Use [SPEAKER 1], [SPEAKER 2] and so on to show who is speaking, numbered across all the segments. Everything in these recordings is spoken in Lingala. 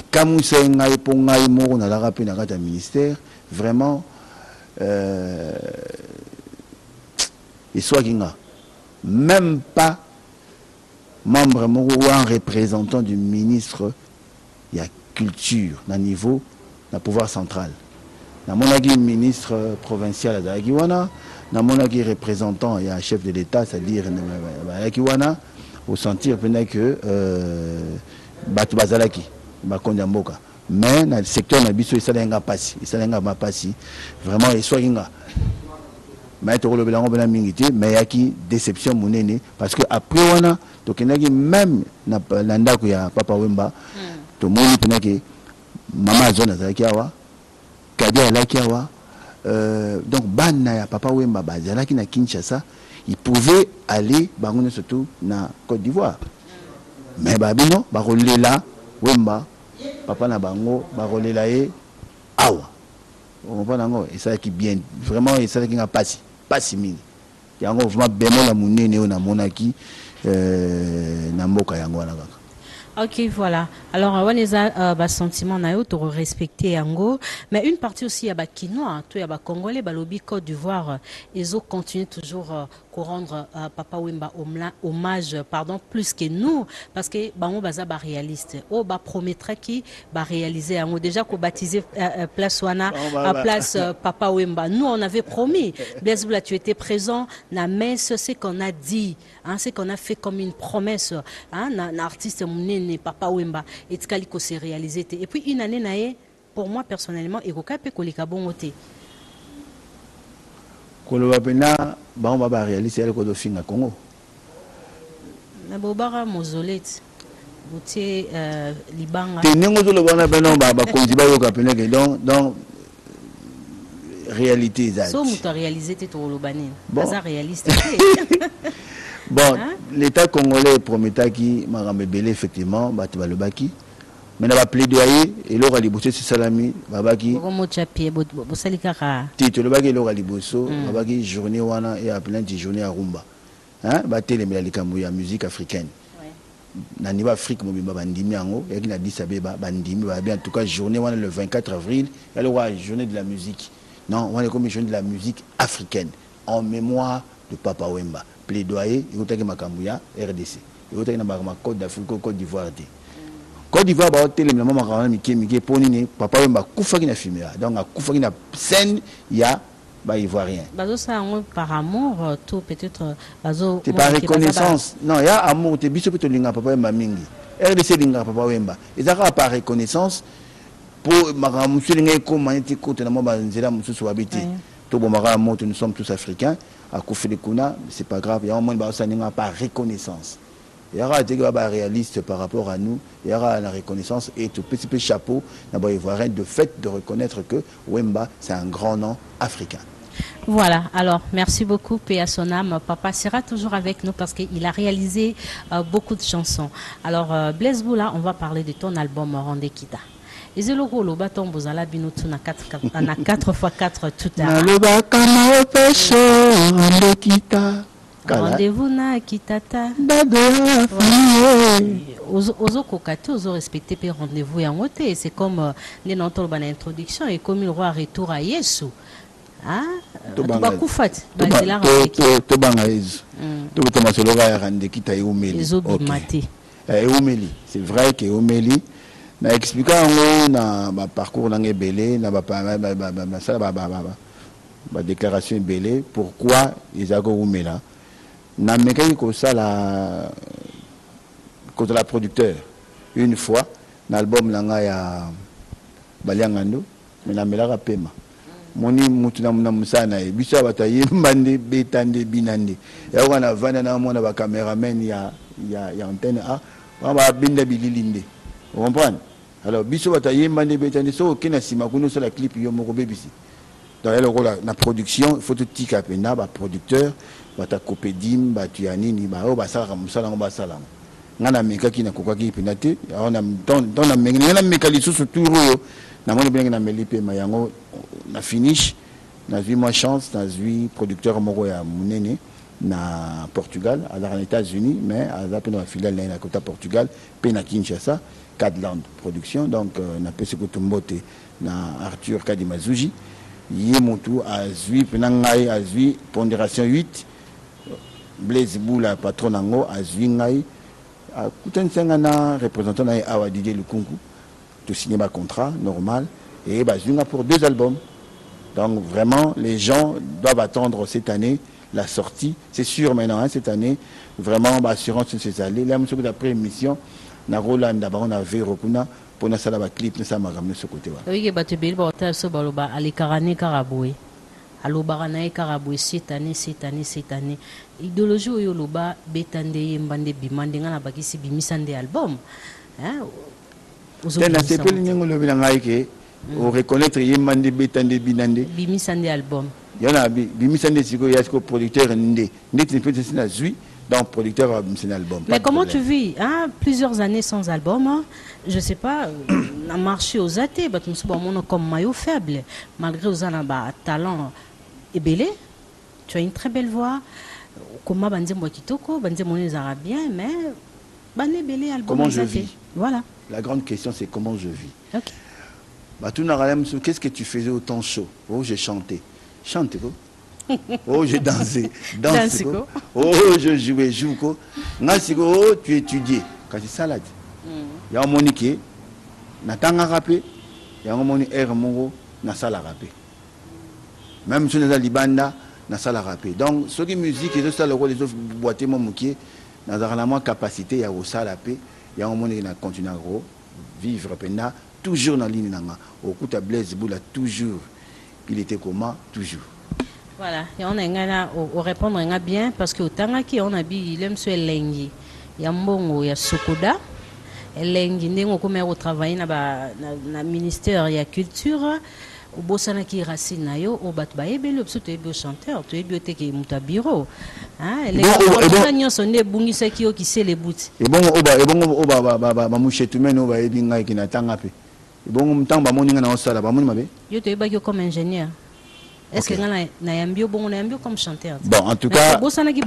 [SPEAKER 1] ekamusa ngai po ngai moko na la pe na kata ministère vraiment et soit kinga même pas membre moko ou un représentant du ministre il y a culture na niveau na pouvoir central na monaki ministre provincial à Kiwana na monaki représentant il y a chef de l'état c'est-à-dire à Kiwana au sentir que batu bazalaki bakonda mboka mais dans le secteur na biso isalenga pasi vraiment et soit kinga mais to le belango bena mingiti mais yaki déception monene parce que après wana to kenaki même na ndako ya Papa Wemba to moni penaki mama zona zalaki awa kadi alaki awa donc bana ya Papa Wemba bazalaki na Kinshasa il pouvait aller bangoune surtout na Côte d'Ivoire mais babino ba rolela Wemba papa na bango ba rolela e awa on va nango et ça qui bien vraiment et ça qui n'a pas si mingi yango vraiment bémol la munene na monaki na mboka yango na kaka.
[SPEAKER 2] Ok, voilà. Alors, on a sentiment na yo to respecter yango, mais une partie aussi ya ba Kinois, to ya ba Congolais, ba lobi Côte d'Ivoire, ils ont continué toujours à rendre Papa Wemba hommage, pardon, plus que nous, parce que bango baza ba réaliste. Oh ba promettra qui ba réaliser yango déjà ko baptiser place wana à place Papa Wemba. Nous on avait promis. Blaise, tu étais présent na messe, c'est qu'on a dit, hein, c'est qu'on a fait comme une promesse, hein, na artiste munene Papa Wemba et Tikaliko s'est réalisé. Et puis une année naé, pour moi personnellement, Egoka pe kolika bongote.
[SPEAKER 1] Koloba pena ba on va réaliser le kodo finga Congo.
[SPEAKER 2] Na bobara mozolet. Boté libanga.
[SPEAKER 1] Tenengo to le bana pena ba kondiba yo kapena ke donc réalité ça.
[SPEAKER 2] So muto réaliser te to lobani. Baza réaliste.
[SPEAKER 1] Bon, hein? L'État congolais promettait qui m'a belé effectivement, batu balobaki. Mais n'a pas plaidoyer et l'aura liboussé sur salami, babaki.
[SPEAKER 2] Comment tu as pied, bosalikara.
[SPEAKER 1] Tito le bagi l'aura libousso, babaki journée wana et appelé une journée à Rumba. Hein, batte les mélalicamou ya musique africaine. Na niveau Afrique mobimba bandimi ango, et qui n'a dit ça béba bandimi, en tout cas journée wana le 24 avril, il y aura journée de la musique. Non, on est comme une journée de la musique africaine en mémoire de Papa Wemba. Plaidoyer, il y a Makambuya, RDC. Il y a Côte d'Afrique, Côte d'Ivoire. Côte d'Ivoire, il y a Papa Wemba, Koufa qui n'a filmé. Donc, Koufa qui n'a scène, il y a Ivoirien.
[SPEAKER 2] Par amour, tout peut-être.
[SPEAKER 1] C'est par reconnaissance. Non, il y a amour, tu es biso peut linga Papa Wemba mingi. RDC linga Papa Wemba. Et ça par reconnaissance pour Maramushu linga ko maneti ko tena mo banzela musu so habité. To bo Maramu, nous sommes tous africains. À Koufélikuna, c'est pas grave, il y a un monde par reconnaissance. Il y aura des réalistes par rapport à nous, il y aura la reconnaissance et tout petit chapeau, de fait de reconnaître que Wemba, c'est un grand nom africain.
[SPEAKER 2] Voilà, alors merci beaucoup, paix à son âme. Papa sera toujours avec nous parce qu'il a réalisé beaucoup de chansons. Alors, Blaise Boula, on va parler de ton album Rondé Kita. Et le rôle au bâton bozala binotu na 4x4 tout à rendez-vous na kitata ozo kokate ozo respecter pe rendez-vous ya ngote c'est comme les nantolo bana introduction et comme le roi retour à Yesu ah to bakufat bazela
[SPEAKER 1] to banga Yesu to betama sologa ya rande kita eumeli eumeli c'est vrai que eumeli na expliquer na ba parcours na ngebele na ba déclaration belé pourquoi ils ont oumela na mekaki ko sala contre la producteur une fois na album langa ya Baliangando mais na melaka pema moni mutu na musana e biso bataye mbande betande binande ya wana vana na mona ba cameraman ya antenne a ba binda bililinde. Vous comprenez? Alors, biso bataye mbande betande so kena sima kuno so la clip yo moko bebisi. Dans le rôle la production, il faut tout tika pena ba producteur, bata copedim, ba tuyanini, ba o ba sala musala ba sala. Ngana meka ki na kokaki penate, on a dans la meka meka li sous tout yo. Na moni bien na melipe mayango na finish, na vu moi chance, na vu producteur moko ya munene, na Portugal, aux États-Unis, mais à la filiale na côté Portugal, puis na Kinshasa, Cadland Production, donc na Peseko Tumbote, na Arthur Kadimazuji, Yemotu à Zui, Penangai à Zui, pondération 8, Blaise Boula, patron Nango, à Zui Ngai, à Kouten représentant na Awa Didier Lukungu, tout signé ma contrat normal, et Zunga pour 2 albums. Donc vraiment, les gens doivent attendre cette année la sortie. C'est sûr maintenant, hein, cette année, vraiment, assurance sur ces années. Là, après émission, na Roland, on a vu Rokuna, pour nous faire un clip, nous sommes ramenés ce côté.
[SPEAKER 2] Oui, bah tu bilbo ta so baloba ali karane karaboué. Alo baranae karaboué cette année. Idéologie oyo loba betande yembande bimande ngana bakisi bimisande album. Hein?
[SPEAKER 1] C'est pas le ningo le binangai ke o reconnaître yembande betande binande.
[SPEAKER 2] Bimisande album.
[SPEAKER 1] Il y en a bimisande siko yasko producteur ndé. Ndé tu peux te na zui. Donc, producteur a un album.
[SPEAKER 2] Mais comment tu vis hein? Plusieurs années sans album, hein? Je ne sais pas, on a marché aux athées, comme maillot faible, malgré aux un talent ébélé. Tu as une très belle voix. Comment bien, mais
[SPEAKER 1] comment je vis?
[SPEAKER 2] Voilà.
[SPEAKER 1] La grande question, c'est comment je vis.
[SPEAKER 2] Ok.
[SPEAKER 1] Qu'est-ce que tu faisais au temps chaud? Oh, j'ai chanté. Chante quoi? Oh, j'ai dansé. Danse quoi? Oh, je jouais, joue quoi? Oh, tu étudiais. Quand c'est ça là. Il y a un monique, n'atanga rapé, il y a un monique air mongo, n'a sala rapé. Même si on est libanda, n'a sala rapé. Donc, ce qui est musique, les autres salles, les autres boîtes, mon moukier, n'a pas la capacité, il y a au salapé, il y a un monique qui continue à vivre, toujours dans la ligne. Au coup, ta Blaise Boula, toujours. Il était comment? Toujours.
[SPEAKER 2] Voilà, et on a répondre bien parce que autant qu'on a dit il aime ce lengi, il y a mbongo, il y a sokoda, lengi n'engo comme au travail na ministère il y a culture, au bosana qui racine na yo, au bat ba ebe le pso tu es bio chanteur, tu es bio te ki muta bureau, hein, lengi on sonne bungi se ki o qui sait les bouts.
[SPEAKER 1] Et bon oba mouche tu mène oba ebi ngai ki na tanga pe. Et bon mtamba moninga na osala ba moni mabe.
[SPEAKER 2] Yo te ba comme ingénieur. Est-ce que Nayambio comme chanteur?
[SPEAKER 1] Bon, en tout cas,
[SPEAKER 2] tu as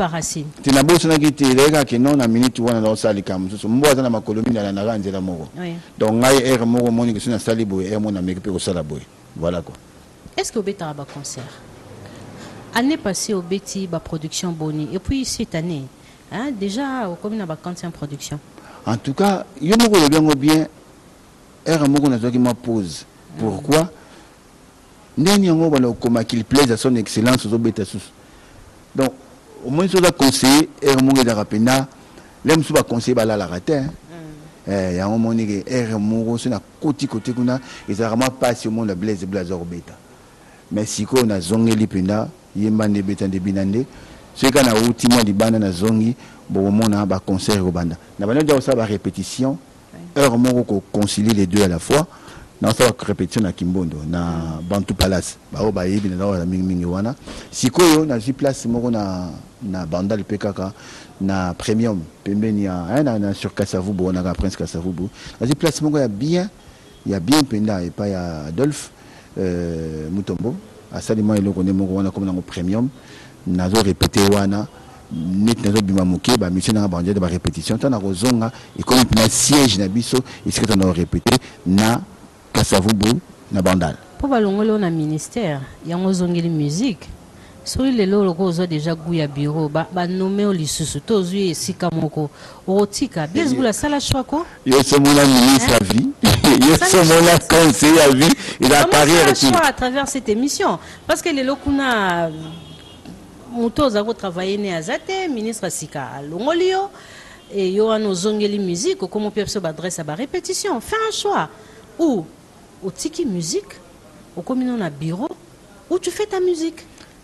[SPEAKER 1] non na minute wana dans sali kam so mbo na makolomi na na nzela moko. Donc ngai er moko moni que na sali boy er mona meke pe ko sala boy. Voilà quoi.
[SPEAKER 2] Est-ce que beta ba concert? Année passée au Betty ba production Boni et puis cette année hein déjà au comme na ba quantième production.
[SPEAKER 1] En tout cas, yo moko bien er moko na zoki ma pause. Pourquoi? Qu'il plaise à son excellence aux obétasus. Donc, au moins, il doit conseiller, et au moins, il doit l'aime souvent conseiller la rater. Il y a un moment où il y a un moment où il y a un côté où il y a vraiment pas si au monde la Blaise Blazor bêta. Mais si on a zongi lipenda, il y a un bêta de binande, ce qu'on a ultimement dit banana zongi, bon, au monde a un concert au banda. N'a pas déjà ça, répétition, heure moment où concilier les deux à la fois. Dans cette répétition à Kimbondo, na Bantu Palace, bao baebi na mingi wana. Sikoyo na ji place moko na Bandal PKK na Premium pembeni ya na sur Kasavubu na Prince Kasavubu. Na ji place moko il y a bien penda et pas ya Adolphe Mutombo. Asalima elo konde moko wana comme na Premium na zo répéter wana net na zo bima moké ba mission na bandé de ba répétition tant na rozonga et comme na siège na biso et ce que on a répété na Kasavubu na Bandal.
[SPEAKER 2] Pour balongolo na ministère, il y a une musique. Sur les locaux déjà gouya bureau, ba nommé au lisusu, tozu sika moko, otika, bien la sala choiko.
[SPEAKER 1] Yo sommes la ministre à vie, yo sommes la conseiller à vie, il a carrière
[SPEAKER 2] à travers cette émission, parce que les locaux na muto za travailler ne azate, ministre sika longolio, et yo a nos ongeli musique, comment peut se adresse à la répétition, fais un choix, ou au tiki musique, au commun à bureau, où tu fais ta musique.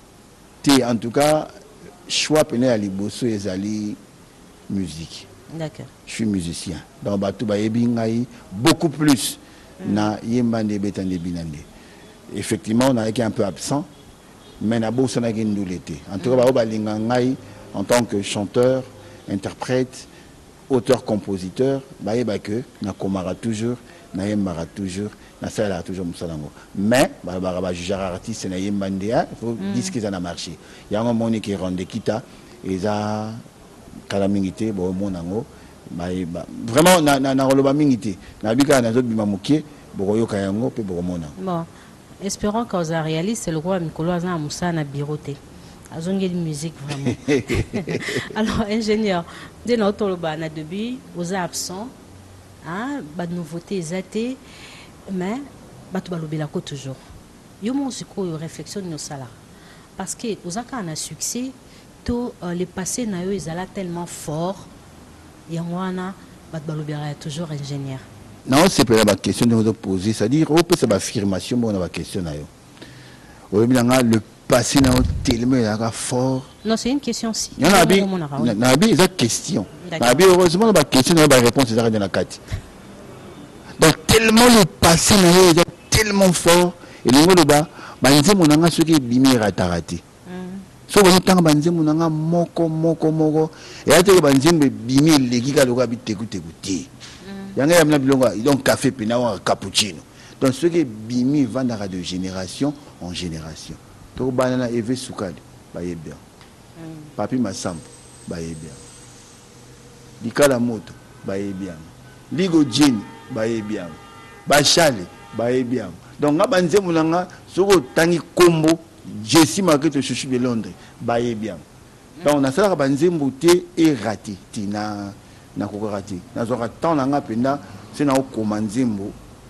[SPEAKER 1] En tout cas, choix peine à liboso et zali musique.
[SPEAKER 2] D'accord.
[SPEAKER 1] Je suis musicien. Donc batu ba ebingai beaucoup plus na yembande betande binande. Effectivement, on a été un peu absent, mais na bo sana gen l'été. En tout cas, ba linga ngai en tant que chanteur, interprète, auteur compositeur, ba que na komara toujours, na yembara toujours. Ça a toujours moussalango. Mais, juger artiste, il faut dire qu'ils en a marché. Il y a un moment qui est rendu kita, eza kala mingité bon monango vraiment na roloba mingité na bika na zobi mamukie boyo kayango pe bomona.
[SPEAKER 2] Bon, espérons que ça réalise le roi Mikolo azana musa na biroté. Azongeli musique vraiment. Alors ingénieur, de notre loba na début aux absents, hein, ba nouveauté zaté mais batu balobela ko toujours. Yo mon siko yo réflexion no sala. Parce que aux aka na succès tout le passé na yo ezala tellement fort yangwana batu balobela toujours ingénieur.
[SPEAKER 1] Non, c'est pas la question de vous poser, c'est-à-dire on peut c'est l'affirmation bon la question na yo. Le passé na tellement fort.
[SPEAKER 2] Non, c'est une question aussi.
[SPEAKER 1] Il y en a bien, il y a question. Heureusement la question na ba réponse est dans la carte. Donc tellement le passé na est tellement fort et le bas banze monanga ce qui bimi ratarate. So bon temps banze monanga moko et ate banze bimi leki ka loka bitekuti. Yanga yamna bilonga donc café pena ou cappuccino. Donc ce qui bimi vendra de génération en génération. To banana eve soukadi ba yebia. Papi Massam ba yebia. Likala moto ba yebia. Ligo Jin ba yebia. Ba chale ba yebia. Donc nga banze mulanga soko tangi kombo Jessie Market chouchou de Londres ba yebia. Donc on a ça banze mboté et raté tina na kokorati na zoka tant nga penda c'est na okomanzembo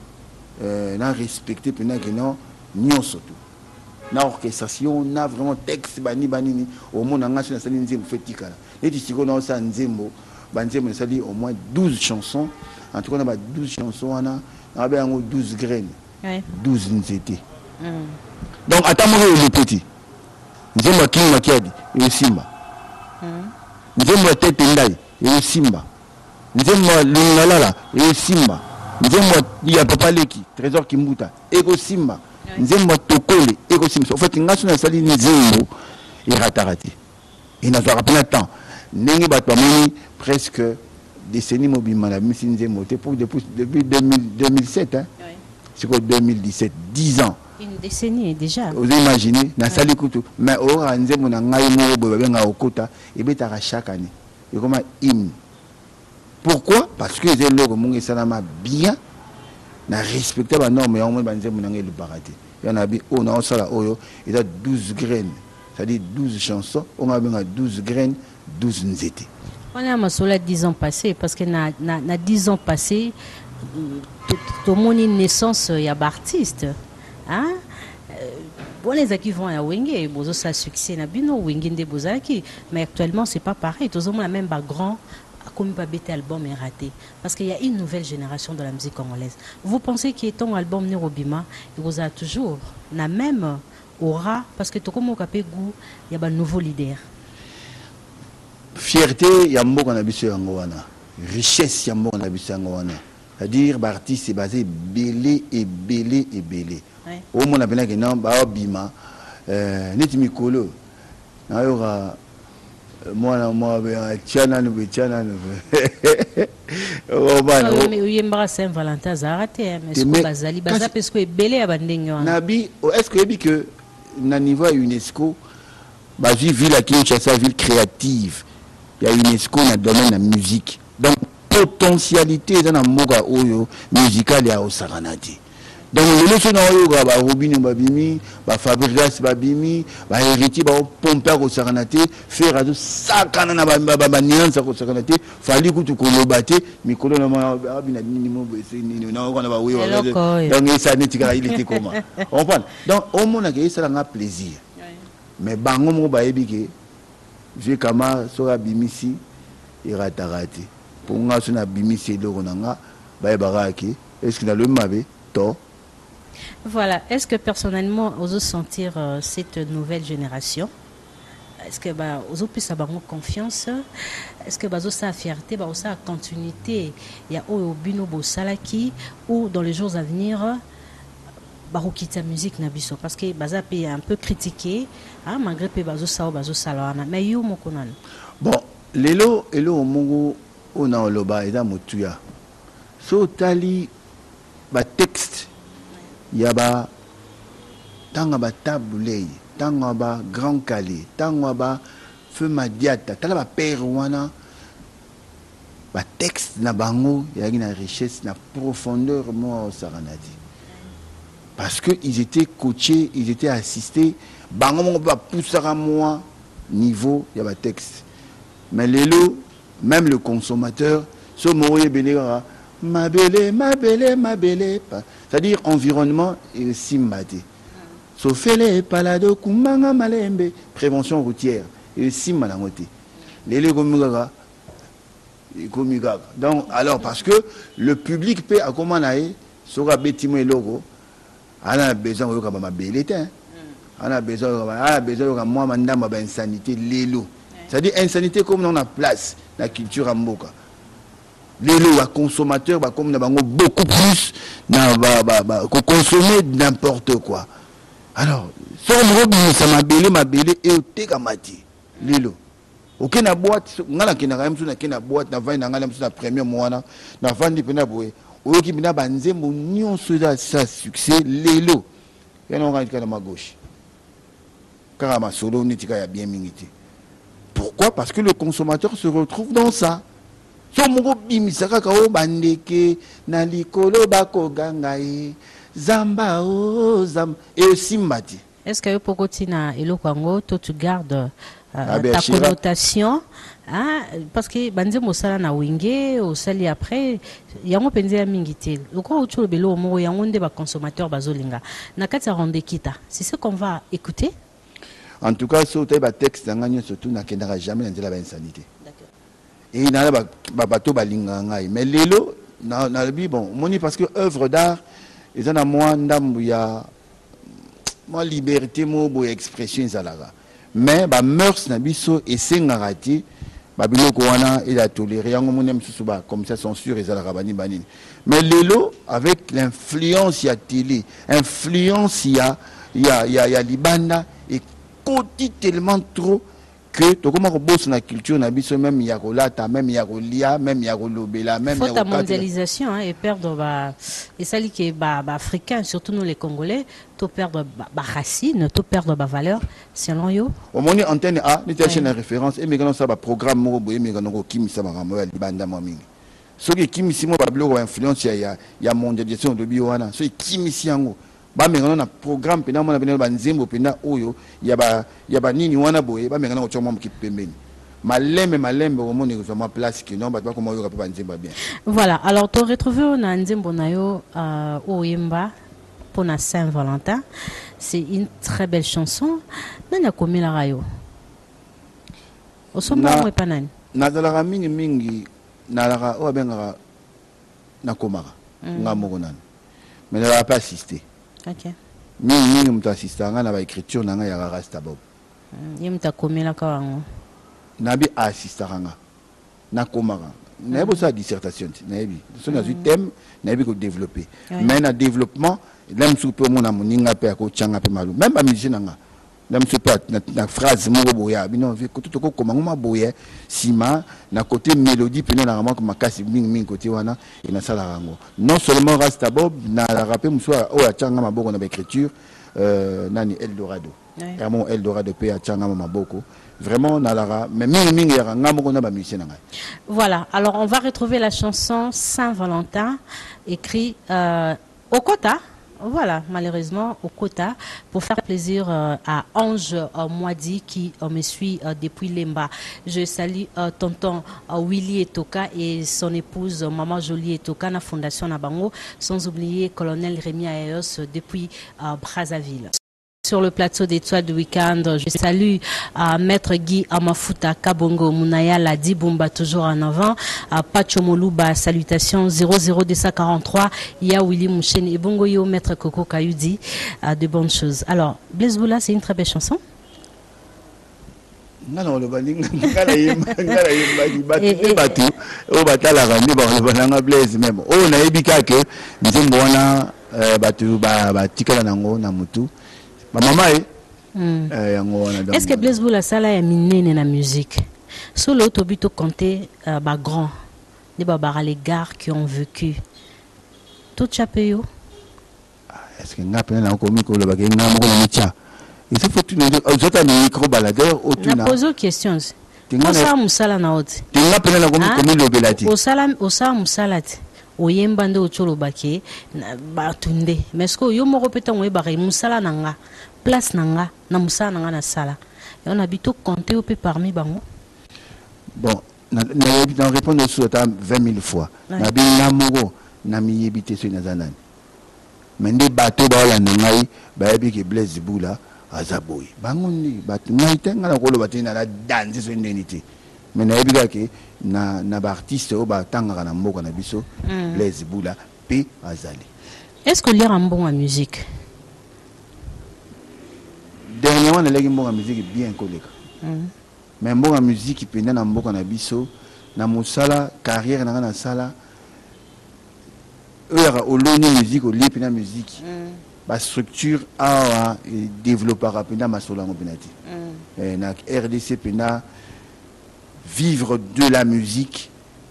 [SPEAKER 1] na respecter penda que non nyonso tout. Na orchestration na vraiment texte banini au monde nga sur na sali nzembo fetika et tu siko na sa nzembo banzembo sali au moins 12 chansons en tout cas on a 12 chansons on a 12 graines 12 nzete donc attends-moi le petit nzembo king makiadi et simba nzembo tete ndai et simba nzembo lungalala et simba nzembo ya papa leki trésor kimbuta et simba nzembo tokole écosystème en fait ngaso na sali nzembo iratarati et na zwa rapena temps ndenge bato bamoni presque décennie mobima na misi nzembo te pour depuis 2007 hein c'est quoi 2017 10 ans
[SPEAKER 2] une décennie déjà
[SPEAKER 1] vous imaginez na sali kutu mais ora nzembo na ngai mo bo benga okota et betara chaque année et comment hymne pourquoi parce que les logo mongi salama bien na respecter la norme ya mo banzembo na ngai le barate il y en a bien on a ça là oyo il a 12 graines c'est-à-dire 12 chansons on a bien 12 graines 12 nzete
[SPEAKER 2] on a masola 10 ans passés parce que na 10 ans passés tout mon naissance il y a artiste hein bon les qui vont à Wenge bozo ça succès na bino Wenge de bozaki mais actuellement c'est pas pareil tout le monde la même grand comme pas bête album est raté parce qu'il y a une nouvelle génération de la musique congolaise. Vous pensez qu'il est ton album Nérobima il vous a toujours la même aura parce que tout comme au capé goût il y a un nouveau leader.
[SPEAKER 1] Fierté ya mboka na biso yango wana richesse ya mboka na biso yango wana c'est-à-dire l'artiste est basé belé. Au monde a bien que non ba bima neti mikolo na yora moi tiana no
[SPEAKER 2] mais yembra Saint-Valentin zaraté mais ce que bazali baza parce que belé ya bandenge wana
[SPEAKER 1] nabi est-ce que na niveau UNESCO bazi ville à Kinshasa ville créative il y a UNESCO dans le domaine de la musique donc potentialité dans la moga oyo musical ya osaranati donc le leçon na oyo ba Robinho babimi ba Fabregas babimi ba héritier ba pomper ko saranati faire azo sakana na ba nianza ko saranati fali kutu ko lobate mikolo na ba bina nini mo bese nini na ko na ba wewa donc ça netika il était comment on comprend donc au monde que ça nga plaisir mais bango mo ba ebike je kama sora bimisi iratarati pour nga sona bimisi loko nanga ba baraki est-ce que na le mabe to.
[SPEAKER 2] Voilà, est-ce que personnellement vous sentir cette nouvelle génération, est-ce que vous puissiez avoir confiance, est-ce que vous avez fierté, vous avez continuité, il y a Obino Bosalaki ou dans les jours à venir vous quitter la musique nabiso parce que vous avez un peu critiqué malgré que vous avez salana mais yo mokonan
[SPEAKER 1] bon lelo elo mongo ona oloba eza motuya so tali ba texte yaba tanga ba tabulei tanga ba grand calé tanga ba feu madiata tala ba père wana ba texte na bango ya na richesse na profondeur mo saranadi parce que ils étaient coachés, ils étaient assistés bango mo ba poussera moi niveau ya ba texte mais lelo même le consommateur so moye belega ma belle c'est-à-dire environnement et simbati so fele palado kumanga malembe prévention routière et simmalangote lelo gomugaga donc alors parce que le public peut accompagner sera bétimo et logo a besoin de ma belleté a besoin de moi mandama ba insanité lelo c'est-à-dire insanité comme on a place la culture amboka lelo à consommateur ba comme na bango beaucoup plus na ba consommer n'importe quoi alors so mo ça ma belé et te kamati lelo ok na boîte ngala kina quand même na boîte na vin na ngala na premier mois na vandi pena boye oyoki bina banzembo nyonso za sa succès lelo ya no ngala kana ma gauche car ma solo nitika ya bien mingiti pourquoi parce que le consommateur se retrouve dans ça so moko bimisaka ka o bandeke na likolo bakogangai zamba o zam et simbati
[SPEAKER 2] est-ce que Pokotina et Lokango, toi tu gardes ta connotation hein? Parce que Banze Mosala na Wingé, au Sali après, Yango Penze a Mingité. Le quoi où tu le bélo, Moro Yango de consommateur Bazolinga. Nakata Rande Kita. C'est ce qu'on va écouter.
[SPEAKER 1] En tout cas, ce texte d'Angagno surtout n'a jamais dans la insanité. D'accord. Et il n'a pas bateau balinga. Mais l'élo, dans la Bible, bon, moni parce que œuvre d'art, ils en a moins d'ambouya. Moi liberté mo bo expression zalaga mais ba mœurs na biso et sengarati ba biloko wana et la tolérer yango monem susuba comme ça censure ezalaka bani banini mais lelo avec l'influence ya télé influence ya libanda et côté tellement trop que to comment bosse na culture na biso même ya kolata même ya kolia même ya kolobela même
[SPEAKER 2] ya la mondialisation hein, et perdre ba et ça li que ba africain surtout nous les congolais to perdre ba racine to perdre ba valeur selon yo
[SPEAKER 1] au moni antenne A ni ta chaîne référence et megano ça ba programme mo boye megano ko kimisa ba ngamo ya libanda mo mingi so ki kimisi mo ba bloko influence ya mondialisation de biwana so kimisi yango ba mengana na programme pena mona pena ba nzembo pena oyo ya ba nini wana boye ba mengana ko choma mki pembeni malembe au monde que ma place qui non ba comment yo ba nzembo bien
[SPEAKER 2] voilà alors to retrouver na nzembo na yo oyemba pour na Saint-Valentin c'est une très belle chanson nani akomela rayo osomba mo panani
[SPEAKER 1] na dala mingi na la o benga na komara ngamoko nani mais ne va pas assister.
[SPEAKER 2] Ok.
[SPEAKER 1] Mingi mtu assistanga na ba écriture nanga ya rasta bob.
[SPEAKER 2] Yemta komela ka wango.
[SPEAKER 1] Nabi assistanga. Na komara. Na yebo sa dissertation, na yebi. So na thème, na yebi ko développer. Mais na développement, l'homme soupe mon amoninga pe ko changa pe malu. Même ba musicien nanga. L'homme soupe na phrase mo boya, bino vi ko to ko komanga boya sima na côté mélodie pe na vraiment ko makasi mingi côté wana et na sala rango. Non seulement rasta bob na la rapper muswa o ya changa maboko na écriture nani Eldorado. Vraiment Eldorado pe ya changa maboko. Vraiment nalara mais mingi ya ngamoko na ba musicien nanga.
[SPEAKER 2] Voilà, alors on va retrouver la chanson Saint-Valentin écrit Okota. Voilà, malheureusement, au quota, pour faire plaisir à Ange Moadi qui me suit depuis Lemba. Je salue tonton Willy Etoka et son épouse Maman Jolie Etoka, la Fondation Nabango, sans oublier colonel Rémi Aeos depuis Brazzaville. Sur le plateau d'étoiles du week-end, je salue Maître Guy Amafuta Kabongo Mounaya Ladi Bumba toujours en avant, Pacho Moluba salutations 00243 Ya Willy Mouchen et Bongo Yo Maître Coco Kayudi de bonnes choses. Alors Blaise Boula, c'est une très belle chanson.
[SPEAKER 1] Non, le baling ngala yemba batu o batala randi ba le bananga Blaise même o na ebika ke nzembo wana batu ba tikala nango na mutu.
[SPEAKER 2] Est-ce que Blaise Boula sala ya minene na musique sur l'autobito compté ba grand des babara les gars qui ont vécu tout chapeau
[SPEAKER 1] est-ce que ngapena na komi ko le bagenga mo ko mitia il faut tout autres micro baladeur au
[SPEAKER 2] na pose une question
[SPEAKER 1] ça
[SPEAKER 2] musala na oti
[SPEAKER 1] tu n'as pas la comme le belati
[SPEAKER 2] osala musala ti oyemba nde otolobaki batunde mais ce que yo moko peta ngoye ba musala nanga place nanga na musala nanga na sala et on habite compter peu parmi bango
[SPEAKER 1] bon na répondre sur 20 000 fois na bien moko na miyebite so na zanani mais nde bato ba la ngai ba yebi ke Blaise Bula azaboy bango ni bato ngai tenga na kolo batina na danse so ndeni mais na yebi ke na ba artiste o ba tanga na mboka na biso Blaise Bula pe azali.
[SPEAKER 2] Est-ce que lire un bon en musique
[SPEAKER 1] dernièrement na legi mbonga musique bien koleka mais mbonga musique pe na mboka na biso na musala carrière na sala au loni musique au lieu na musique ba structure a développera pena masola ngopinati na RDC pena vivre de la musique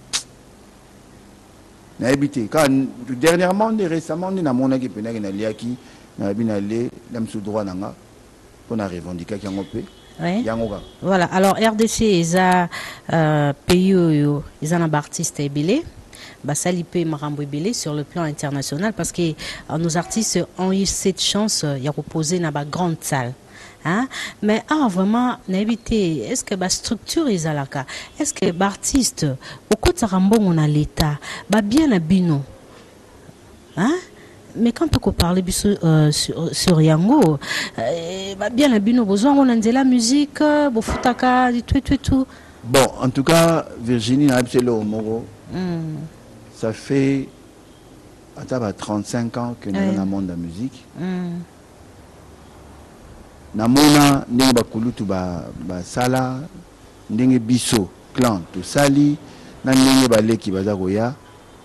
[SPEAKER 1] na habité quand dernièrement récemment na mona ki pena na liaki na binale lam sous droit nanga pour na revendiquer ki ngopé.
[SPEAKER 2] Oui. Voilà, alors RDC ils a pays ils ont un artiste ébélé Basalipe Marambo ébélé sur le plan international parce que nos artistes ont eu cette chance de reposer dans une grande salle. Hein? Mais vraiment, est-ce que la structure est là? Est-ce que l'artiste, au côté de Rambo, on a l'État, bien à Bino? Hein? Mais quand on parle sur Yango, bien la bino besoin on a de la musique, bofutaka, tout.
[SPEAKER 1] Bon, en tout cas, Virginie a absolument au Moro. Ça fait à 35 ans que nous sommes dans le monde de la musique. Namona ndenge bakulutu ba sala ndenge biso clan to sali na ndenge baleki baza koya.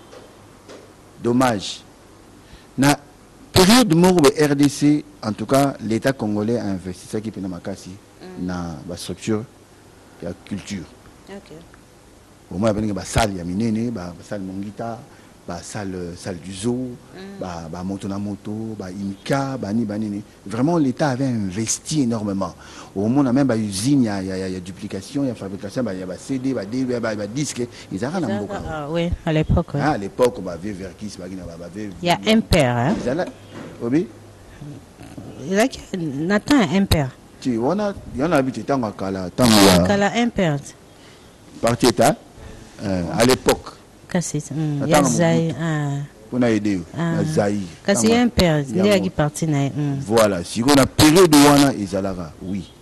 [SPEAKER 1] Dommage. Na période moko RDC, en tout cas, l'État congolais a investi ça qui peut makasi na ba structure ya culture. OK. Au moins ben ba salle ya minene, ba salle Mongita, ba salle du zoo, ba moto na moto, ba imika, ba nini. Vraiment l'État avait investi énormément. Au moins on a même ba usine, il y a duplication, il y a fabrication, il y a ba CD, ba DVD, ba disque, ils ont rien beaucoup.
[SPEAKER 2] Ah oui, à l'époque. Oui.
[SPEAKER 1] À l'époque ba vieux Verkis, ba
[SPEAKER 2] il y a un père hein.
[SPEAKER 1] Oui.
[SPEAKER 2] Il y a Nathan un père.
[SPEAKER 1] Tu on a habité tant kala
[SPEAKER 2] un père.
[SPEAKER 1] Parti état à l'époque.
[SPEAKER 2] Kassit. Il y a Zaï.
[SPEAKER 1] On a aidé Zaï.
[SPEAKER 2] Kassit un père, il y a qui parti na.
[SPEAKER 1] Voilà, si on a période wana izalara, oui.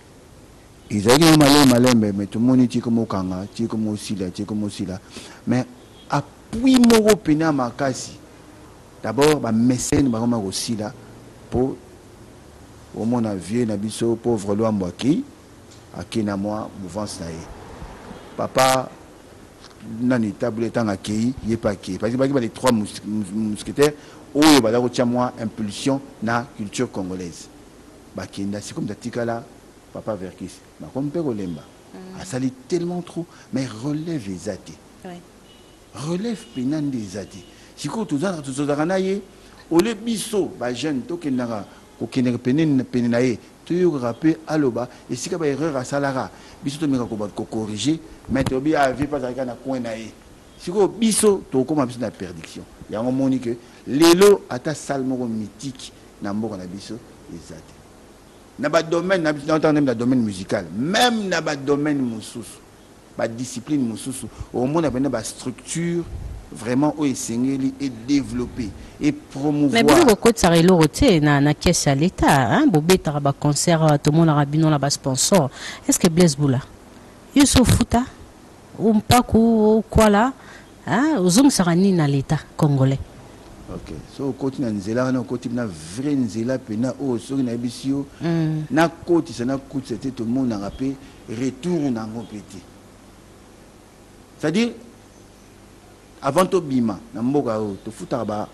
[SPEAKER 1] Izaki malé mais tout le monde dit comme Okanga, dit comme aussi là. Mais appui moko pena makasi. D'abord ba mécène ba koma aussi là pour au monde a vieux na biso pauvre loi mbaki akina moi mouvance na ye. Papa nani table tant accueilli yé pas qui parce que les trois mousquetaires oyo bala ko tia moi impulsion na culture congolaise. Ba kinda c'est comme datikala papa Verkis. Ma comme pe kolemba. A sali tellement trop mais relève les athées. Oui. Relève penan des athées. Si ko tuzana tuzana ye ole biso ba jeune to kenara ko kenere penena ye to yo rapper aloba et si ka ba erreur à salara biso to meka ko corriger mais to bi a vie pas avec na coin na ye si ko biso to ko ma biso na perdiction ya ngomoni que lelo ata salmo mythique na mboka na biso ezate na ba domaine na biso na domaine musical même na ba domaine mususu ba discipline mususu au monde a ba structure vraiment au Sengeli et développer et promouvoir.
[SPEAKER 2] Mais beaucoup de ça est roté na caisse à l'État hein bobé taraba concert tout le monde a binon là-bas sponsor. Est-ce que Blaise Bula Youssou Fouta ou Mpaku quoi là hein aux sarani na l'État congolais.
[SPEAKER 1] OK. So côté na nzela na côté na vrai nzela pena o so na bisio na côté ça na côté c'était tout le monde a rappelé retour na ngopété. C'est-à-dire avant to bima na mboka o to futa ba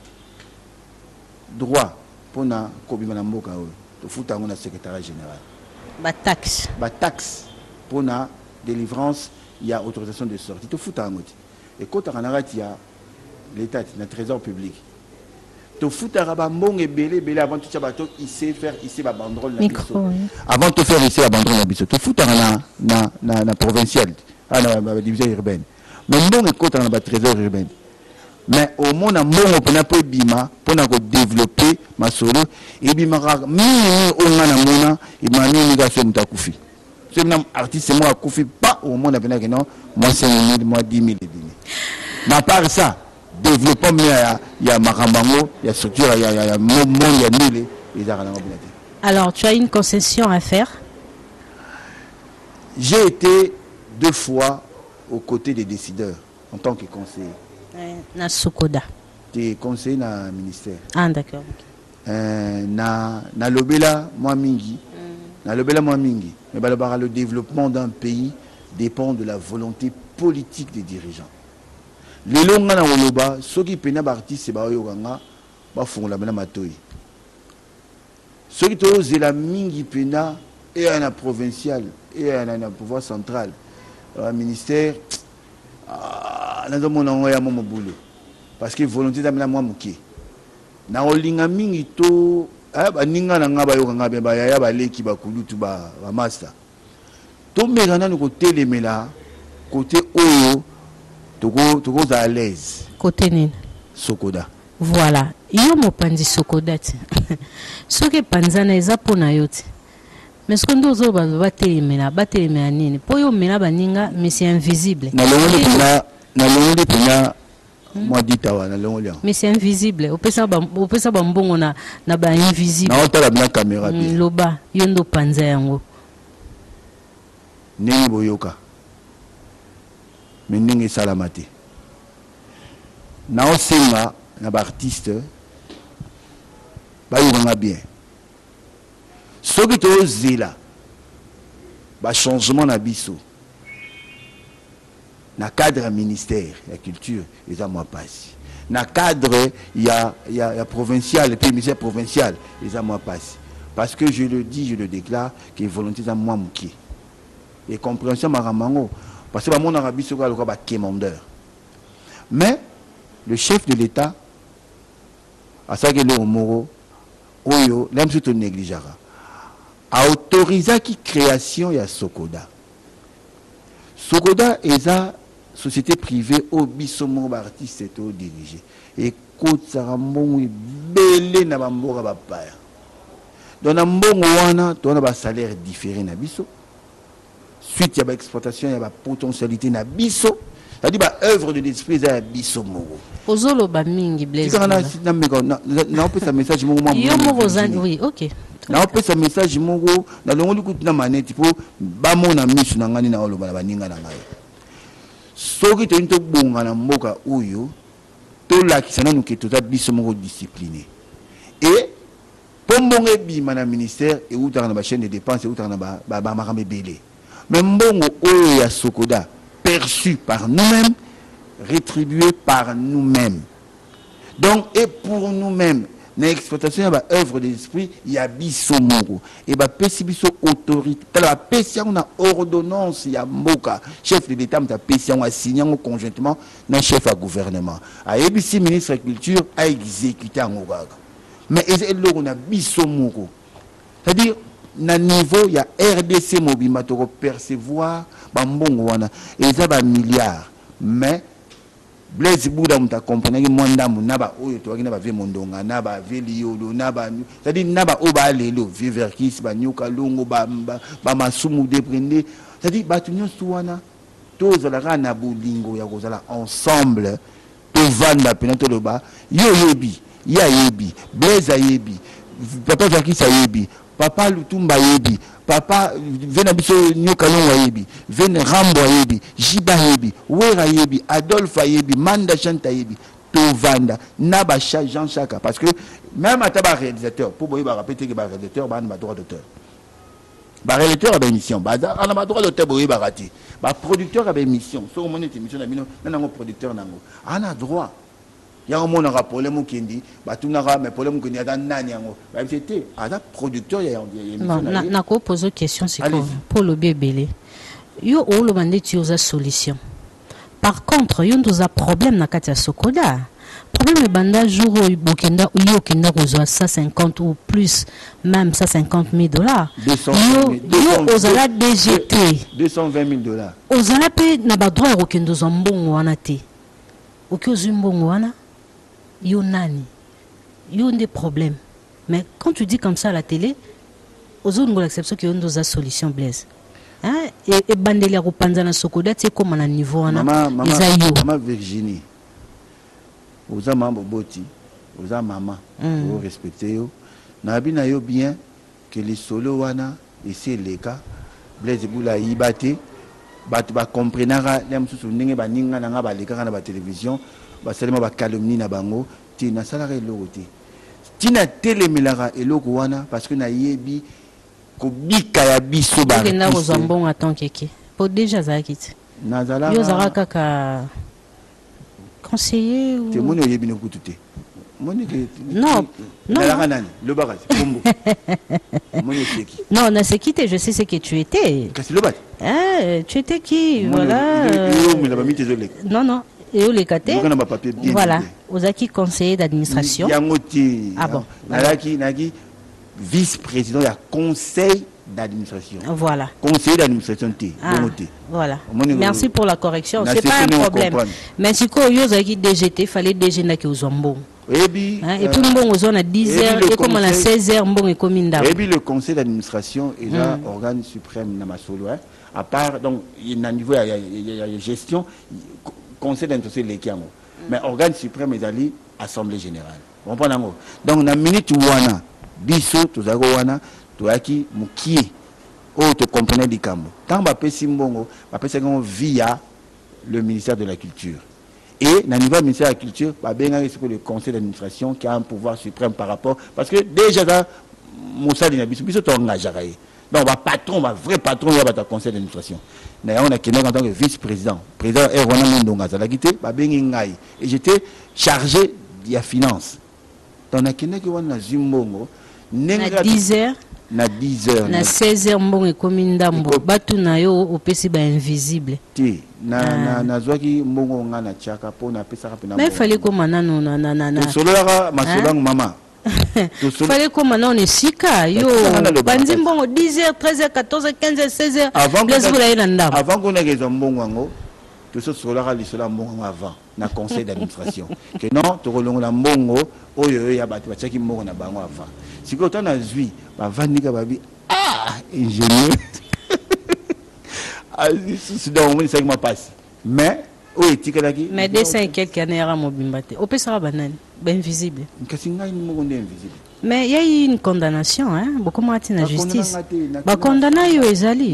[SPEAKER 1] droit pona ko bima na mboka o to futa ngona secrétaire général
[SPEAKER 2] ba taxe
[SPEAKER 1] pona délivrance il y a autorisation de sortie to futa ngoti et quand on a l'état na trésor public to futara ba mbongo ebele avant tout ça bato ici faire ici ba banderole na biso avant de faire ici la banderole na biso to futara na provincial na division urbaine mais mbongo ekota na ba trésor urbain mais au monde a mbongo pona po bima pona ko développer masolo et bima mini onga na mona et mani ni ga se mutakufi c'est un artiste moi kufi pas au monde a non moi 5 000 moi 10 000 mais à part ça développement il y a Marambango, il y a structure, il y a monde, il y a mille.
[SPEAKER 2] Alors, tu as une concession à faire?
[SPEAKER 1] J'ai été 2 fois aux côtés des décideurs en tant que conseiller.
[SPEAKER 2] Na Sokoda.
[SPEAKER 1] Tu es conseiller dans le ministère.
[SPEAKER 2] Ah, d'accord.
[SPEAKER 1] Na lobela moi mingi. Na lobela moi mingi. Mais le développement d'un pays dépend de la volonté politique des dirigeants. Les longs na woloba ceux qui pena artiste ba yokanga ba fongola bana matoi ceux qui tozé la mingi pena et un provincial et un pouvoir central un ministère na domona ngoya mo boulot parce que volonté d'amena moi muké na olinga mingi to ba ninga na ngaba yokanga be ba ya ba leki ba kulutu ba master to megana ko telemela côté oyo Togo à l'aise.
[SPEAKER 2] Côté nini?
[SPEAKER 1] Sokoda.
[SPEAKER 2] Voilà. Yo mopanzi Sokoda. Ce que panzana eza pona yote. Mais ce qu'on doit batelemela nini? Po yo mena baninga mais c'est invisible.
[SPEAKER 1] Na longo pena moi ditawa na longo.
[SPEAKER 2] Mais c'est invisible. Opesa ba mbongo na ba invisible.
[SPEAKER 1] Na otala na caméra bien.
[SPEAKER 2] Loba yondo panza yango.
[SPEAKER 1] Nini boyoka. Mais n'est salamate. Na osenga na ba artiste ba yonga bien. Ce qui te zela ba changement na biso. Na cadre ministère la culture les a moi passe. Na cadre il y a provincial et puis ministère provincial les a moi passe. Parce que je le dis, je le déclare que volonté à moi mouki. Et compréhension maramango. Parce que mon Arabie sera le commandeur. Mais le chef de l'État, à ça que le Moro, Oyo, l'aime surtout négligera, a autorisé qui création ya Sokoda. Sokoda est la société privée au bisomo artiste et au dirigé. Et côte sarambon belé na bambora bapaya. Dans un bon wana, tu as un salaire différent na biso. Suite il y a l'exploitation, il y a la potentialité na biso. C'est-à-dire œuvre de l'esprit à biso moro.
[SPEAKER 2] Ozolo ba mingi blaise.
[SPEAKER 1] Na on peut ça message moro moi.
[SPEAKER 2] Yo moro oui, OK.
[SPEAKER 1] Na on peut ça message moro na longo kutu na maneti po ba mona misu na ngani na oloba na baninga na ngai. Soki to into bonga na mboka oyo to la kisana nuke to za biso moro discipliné. Et pombonge bima na ministère et ou na ba chaîne de dépenses et ou na ba makambe belé. Mais mbongo oyo ya Sokoda perçu par nous-mêmes, rétribué par nous-mêmes. Donc, et pour nous-mêmes, dans l'exploitation, il y a œuvre de l'esprit, il y a bisomoro. Et il y a autorité. Il y a une ordonnance, il y a Mboka, chef de l'État, il y a signé conjointement dans chef à gouvernement. A ABC, ministre de la Culture, a exécuté en Ogaga. Mais il y a bisomoro. C'est-à-dire, na niveau il y a RDC mobima to percevoir bambongo wana eza ba milliards mais Blaise Bouda muta comprendre que mondamu na ba oyo to akina ba ve mondonga na ba ve liolo na ba c'est-à-dire na ba oba lelo viverkis ba nyuka longo ba masumu deprendre c'est-à-dire ba tunyo suwana to zala na bolingo ya kozala ensemble to vanda pena to loba yo yebi ya yebi Blaise yebi papa Verkis yebi Papa Lutumba yebi, papa Venabiso Nyokalonga yebi, Ven Rambo yebi, Jiba yebi, Wera yebi, Adolphe yebi, Manda Chanta yebi, Tovanda, Nabacha Jean Chaka. Parce que même à tabac réalisateur, pour vous répéter que réalisateur, il y a droit d'auteur. Le réalisateur a une mission, il y a droit d'auteur, il y a raté. Le producteur a une mission, sur mon émission, il y a un producteur, il y a droit. Il y a un monde qui problème qui dit mais problème qui a nani yango ba c'était ada producteur il y a
[SPEAKER 2] non na ko poser question c'est pour le bébé yo o lo bande tu as solution par contre yo ndoza problème na kati ya Sokoda problème est banda jour où Bokenda ou 150 ou plus, même 150 000 dollars.
[SPEAKER 1] 200
[SPEAKER 2] 000 ozala DGT.
[SPEAKER 1] 220 000 dollars.
[SPEAKER 2] Ozala pe na ba droit rokendo zambongo wana te. Oki ozumbongo wana, yo nani. Yo des problèmes. Mais quand tu dis comme ça à la télé, aux autres, l'exception qu'il y a une solution Blaise. Hein? Et bandeli à Rupanza na Sokoda, c'est comme à niveau.
[SPEAKER 1] Maman Virginie, aux mamans Boti, aux maman, vous respectez yo. Nabina yo bien que les solo wana, ici les cas, Blaise Boula Ibate, ba comprenara, les moussous n'engue ba ninga nanga ba leka na ba télévision, ba salema ba calomnie na bango, ti na salare logote. Tina telemelara eloko wana parce que na yebi ko bika ya biso ba
[SPEAKER 2] ke na kozambon attend keke po déjà za kiti
[SPEAKER 1] nazala
[SPEAKER 2] yo zara kaka conseiller ou
[SPEAKER 1] te moni yebi no kutute moni ke
[SPEAKER 2] non
[SPEAKER 1] la nani le bagage kombo moni seki
[SPEAKER 2] non na sekite je sais ce que tu étais
[SPEAKER 1] kasi le bagage
[SPEAKER 2] tu étais qui voilà non et où les catés voilà aux acquis conseillers d'administration
[SPEAKER 1] ah bon naki vice-président du conseil d'administration
[SPEAKER 2] voilà
[SPEAKER 1] conseiller d'administration
[SPEAKER 2] voilà merci pour la correction c'est pas un problème mais si quoi aux acquis DGT fallait DG na ki ozombo et puis bon aux à 10h et comme à 16h bon et comme
[SPEAKER 1] et puis le conseil d'administration est un organe suprême na masolo à part donc il y a un niveau il y a gestion conseil d'administration lekiango mais organe suprême est allé assemblée générale on prend donc na minute wana biso tozako wana toaki mukie o te comprenez di kambo tant ba pesi mbongo ba pesi via le ministère de la culture et na niveau ministère de la culture ba benga le conseil d'administration qui a un pouvoir suprême par rapport parce que déjà là Moussa dina biso to engagera donc ba patron ba vrai patron ya ba conseil d'administration na on a kené en tant que vice-président président Erwana Mondonga za la quitté ba bengi ngai et j'étais chargé de la finance donc na kené ki wana zimbongo
[SPEAKER 2] na 10h
[SPEAKER 1] na 10h
[SPEAKER 2] na 16h mbongo ekomi ndambo batu na yo opesi ba invisible
[SPEAKER 1] ti na zwaki mbongo nga na chaka po na pesa ka pena
[SPEAKER 2] mais fallait comme nano na
[SPEAKER 1] solo la masolang mama
[SPEAKER 2] fallait comme non ne sika yo bandi mbongo 10h 13h 14h 15h 16h
[SPEAKER 1] avant qu'on ait les mbongo ngo tout ce solo la lisola mbongo avant na conseil d'administration que non to rolongo na mbongo oyo ya batu bachaki mbongo na bango avant siko to na zui ba vandika babi ingénieur c'est donc on sait comment passe mais oyo tikalaki
[SPEAKER 2] mais dessin quelques années à mobimbate au pesa banane ben invisible
[SPEAKER 1] kasi ngai mbongo ndé invisible
[SPEAKER 2] mais il y a eu une condamnation hein beaucoup mati na justice ba condamna yo ezali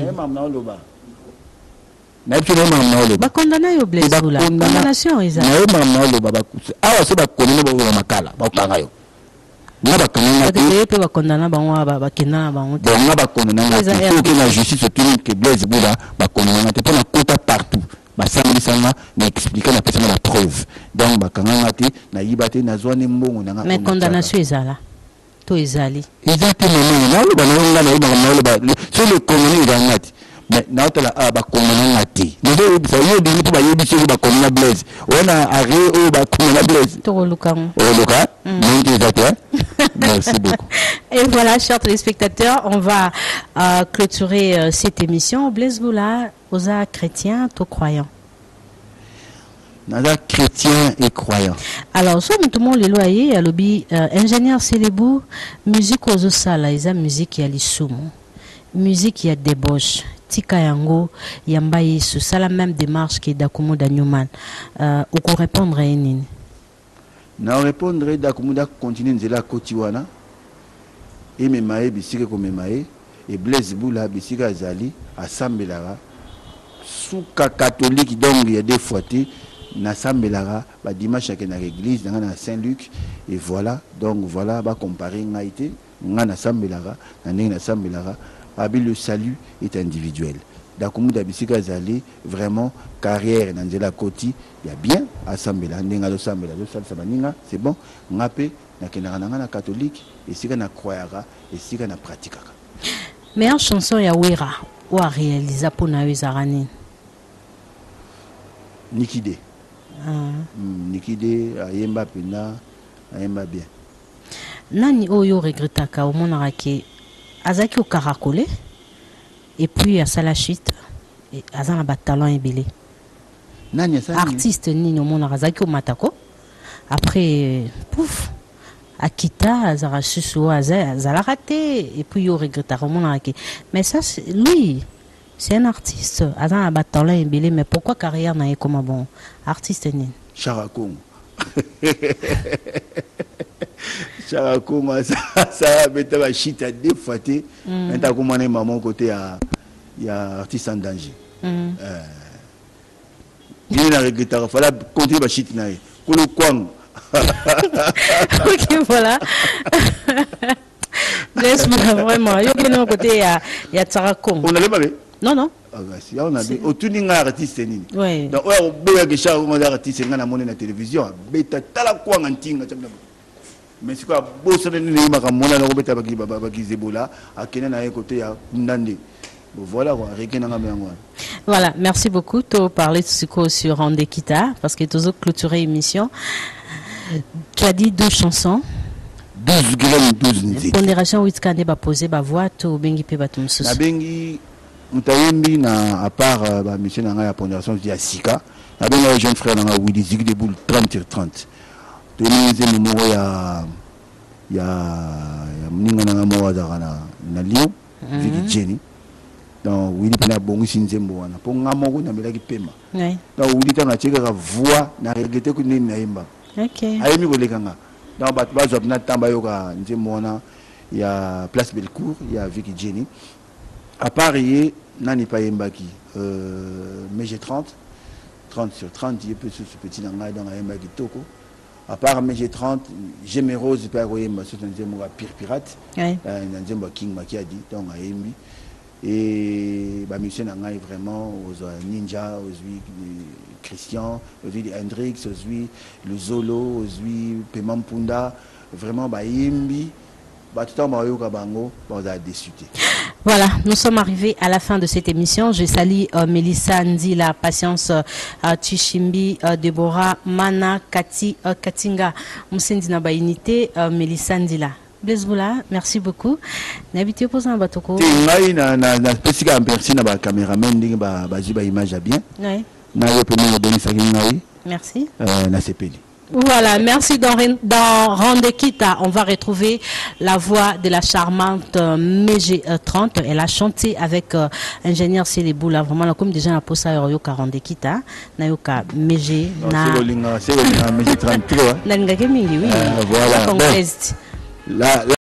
[SPEAKER 2] ba condamna yo blessula condamnation ezali
[SPEAKER 1] na mama lo baba awa se ba konino ba makala ba kanga yo na ba kananga
[SPEAKER 2] te pe ba condamna ba wa ba kena ba on
[SPEAKER 1] bon na ba condamna que la justice tout que Blaise Boula ba condamna te pour na kota partout ba samedi sanga na expliquer la personne la preuve donc ba kananga te na yibate na zwane mbongo na
[SPEAKER 2] mais condamnation ezala to ezali
[SPEAKER 1] exactement na lo ba na ba sur le commune dans ngati mais na otala ba komona ngati ndio bisa yo dingi to ba yebisi ba komona Blaise ona arrêt o ba komona Blaise
[SPEAKER 2] to lukam
[SPEAKER 1] o luka donc exactement merci beaucoup
[SPEAKER 2] et voilà chers téléspectateurs on va clôturer cette émission Blaise Boula oza chrétien to croyant
[SPEAKER 1] nada chrétien et croyant
[SPEAKER 2] alors so tout le monde le loyer alobi ingénieur Célébou musique ozo sala eza musique ya lisumu musique ya débauche tika yango yamba yesu sala même démarche qui Dakumu Newman ou qu'on répondre nini
[SPEAKER 1] na répondre Dakumu continuer nzela kotiwana et memaye bisike ko memaye et Blaise Boula bisika zali assemblera souka catholique donc il y a des fois na sambelara ba dimanche à na église dans Saint-Luc et voilà donc voilà ba comparer ngaité ngana sambelara na ndenge na sambelara le salut est individuel. Dakumu Dabisika Zali, vraiment, carrière dans la côté, il y a bien, assemblée, c'est bon, on a fait, na catholique, et si on a croyara, et si on a pratiquera.
[SPEAKER 2] Meilleure chanson ya Wera, ou a réalisé pour Nawe Zarani
[SPEAKER 1] Nikide. Nikide ayemba pena ayemba bien.
[SPEAKER 2] Nani oyo regrettaka omonaka ke azaki au caracolé et puis à la chute aza na ba talent ebele.
[SPEAKER 1] Nani ça
[SPEAKER 2] Artiste nini omonaka azaki au matako après pouf akita azara susu azala raté et puis yo regrettaka omonaka ke mais ça lui c'est un artiste aza na ba talent ebele mais pourquoi carrière na ye comme bon artiste nini
[SPEAKER 1] Chara Congo. Chara Congo, ça bête va chita deux fois. Maintenant, comment on est maman côté il y a artiste en danger. Il a regretté, il fallait continuer à chita naï. Kolo Kwang.
[SPEAKER 2] Ok, voilà. Laisse-moi vraiment. Il y a un côté il y a Chara Congo.
[SPEAKER 1] On allait pas.
[SPEAKER 2] Non non.
[SPEAKER 1] On a dit, au tuning artiste ni.
[SPEAKER 2] Oui.
[SPEAKER 1] Donc, on boit que Chara Congo artiste ngana na monnaie na télévision. Bête tala Kwang antinga. Mais c'est quoi bosse na ni makamona na kobeta baki zebola akena na côté ya ndande. Voilà quoi, rekena nga mengo.
[SPEAKER 2] Voilà, merci beaucoup de parler de ce coup sur Randekita parce que tu as clôturé l'émission. Tu as dit 2 chansons.
[SPEAKER 1] 12 grammes 12 nzete.
[SPEAKER 2] Pondération witkande ba poser ba voix to bengi pe ba tumsusu.
[SPEAKER 1] Na bengi mutayembi na à part ba mission na ya pondération ya Sika. Na bengi un jeune frère na Willy Zig de boule 30/30. Tonize numéro ya mninga na mo wa na Lyon, Vicky Jenny. Donc Willy pena bongo sinzembo wana. Po ngamo ko na melaki pema.
[SPEAKER 2] Oui.
[SPEAKER 1] Donc Willy tanga cheka voix na regretter ko nini na yemba.
[SPEAKER 2] OK.
[SPEAKER 1] Ayemi ko lekanga. Donc bat bazo na tamba yoka nzembo wana ya Place Bellecour, ya Vicky Jenny. À Paris, nani pa yembaki mais j'ai 30 sur 30, il peut ce petit nanga dans yemba kitoko. À part mais j'ai 30, j'ai mes roses pas yemba sur nzembo pire pirate.
[SPEAKER 2] Oui.
[SPEAKER 1] Nzembo King Makiadi donc ayembi. Et bah mission nanga vraiment aux ninja, aux Christian, aux Hendrix, aux le Zolo, aux Pemampunda, vraiment bah yembi.
[SPEAKER 2] Voilà, nous sommes arrivés à la fin de cette émission. Je salue Mélissa Ndila, Patience Tishimbi, Deborah, Mana, Kati, Katinga, Moussendina Bainité, Mélissa Ndila. Blesboula, merci beaucoup. N'habitez pas en batoko. Merci. Voilà, merci dans Randekita. On va retrouver la voix de la charmante Mégé 30. Elle a chanté avec ingénieur Céleboula. Vraiment, comme déjà la posa yoka Randekita. Nayoka Mégé.
[SPEAKER 1] C'est Mégé 33.
[SPEAKER 2] Voilà.